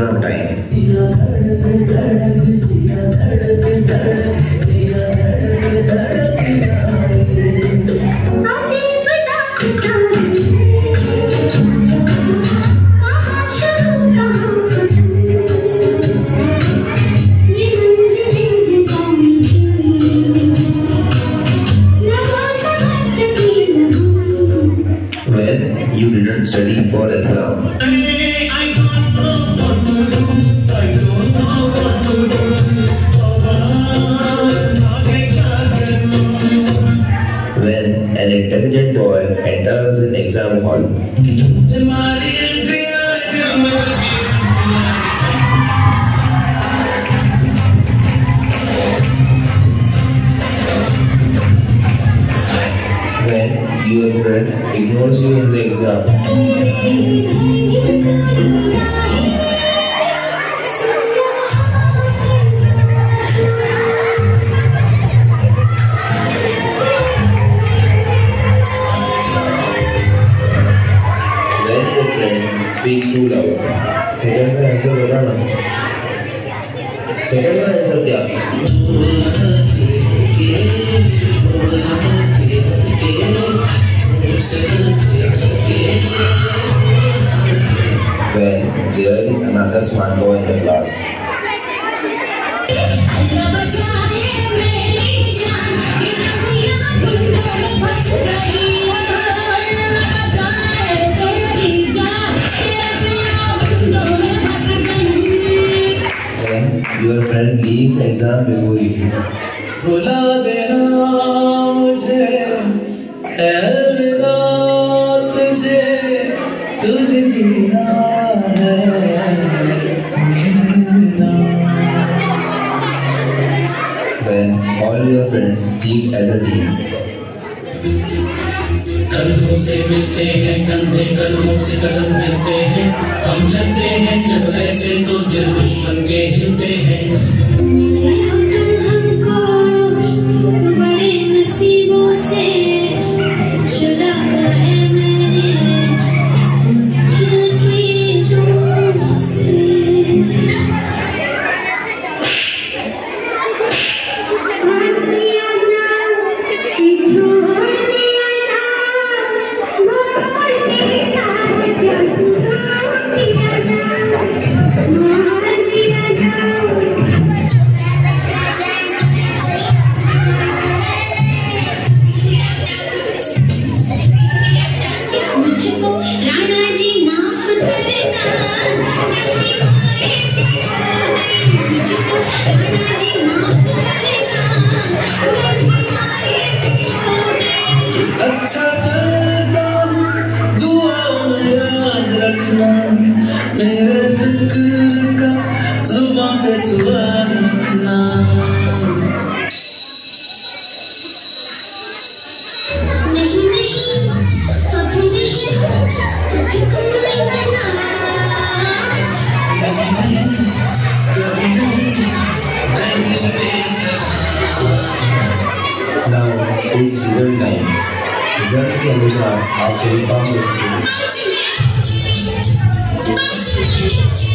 exam time. When you didn't study for exam. When an intelligent boy enters an exam hall. When your friend ignores you in the exam. When your friend speaks too loud. Second का answer बताना. Second का answer क्या? When there is another smart boy in the class. When your friend leaves exam before you. भुला देना मुझे, अलविदा तुझे, तुझे जीना है मिलना. When all your friends speak as a team. कंधों से मिलते हैं कंधे, कदमों से कदम मिलते हैं, हम चलते हैं जब ऐसे तो दिल दुश्मन के हिलते हैं. अच्छा करता हूँ, दुआओं में याद रखना, मेरे जिक्र का जुबान पे सुवाद रखना. नहीं नहीं कभी नहीं Now it's result time. Result के अनुसार आप सभी पास हो चुके हैं.